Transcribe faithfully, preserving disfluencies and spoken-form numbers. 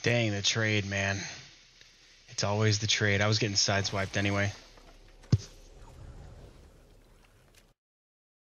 Dang, the trade, man. It's always the trade. I was getting sideswiped anyway.